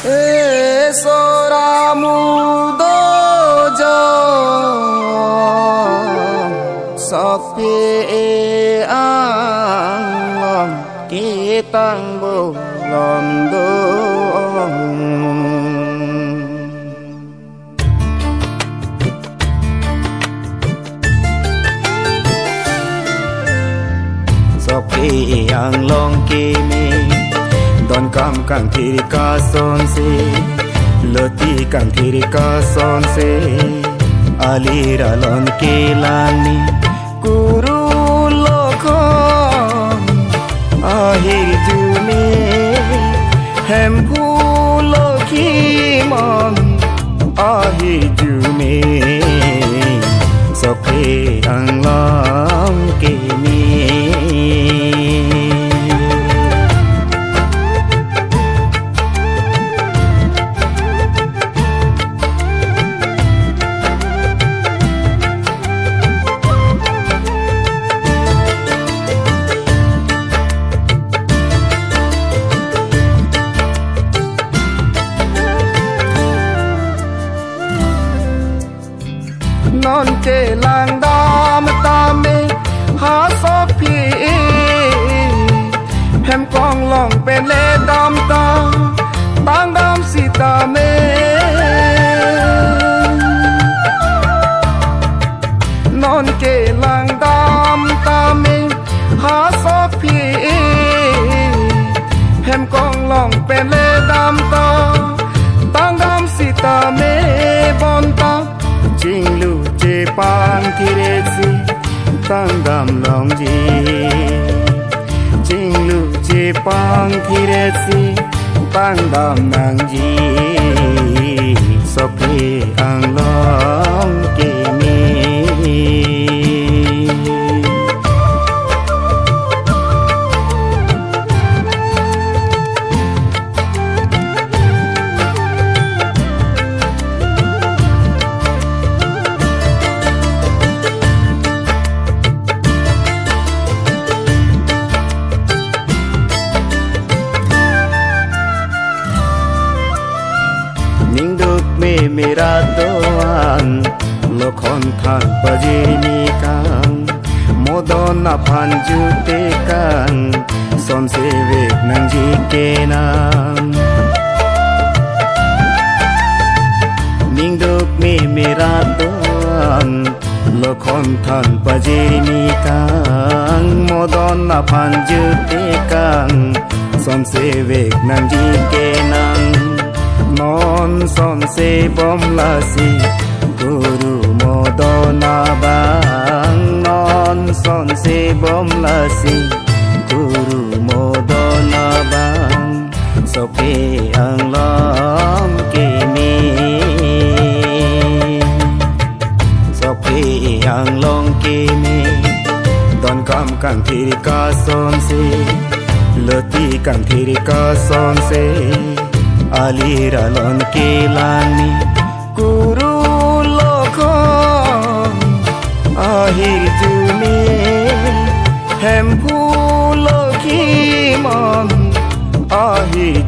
Soramudojo Sopi ang kitang bulondo Sopi ang long kimi Don kam kang thiri ka son se Loti kang thiri ka son se Alira lon ke lani Kuru lokhon Ahir jume Hem phulo kimon Ahir jume Sopi ang long kimi Non ke lang dam tame ha sopi hem kong long pen le dam ta tang dam si tame non ke lang dam tame ha sopi hem kong long pen le dam ta tang dam si tame bon ta Jinglu je pang kiresi tangdam long ji Jinglu je pang kiresi tangdam nang ji Sopi ang long kimi Mera doan lokhon than pajini kang modon na phanju te kang son se vek nang ji ke nam ning duk me mera doan lokhon than pajini kang modon na phanju te kang son se vek nang ji ke nam Non son se bom la si Guru modona bang Non son se bom la si Guru modona bang Sopi ang long kimi Sopi ang long kimi Don kam kang thiri ka son se Loti kang thiri ka son se Alira lon ke lani Kuru lokhon Ahir jume Hem phulo kimon Ahir